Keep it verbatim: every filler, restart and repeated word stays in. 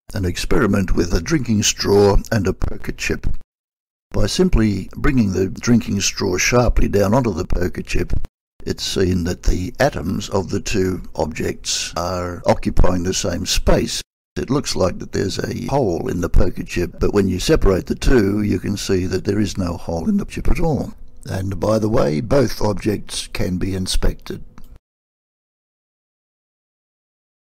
an experiment with a drinking straw and a poker chip. By simply bringing the drinking straw sharply down onto the poker chip, it's seen that the atoms of the two objects are occupying the same space. It looks like that there's a hole in the poker chip, but when you separate the two, you can see that there is no hole in the chip at all. And by the way, both objects can be inspected.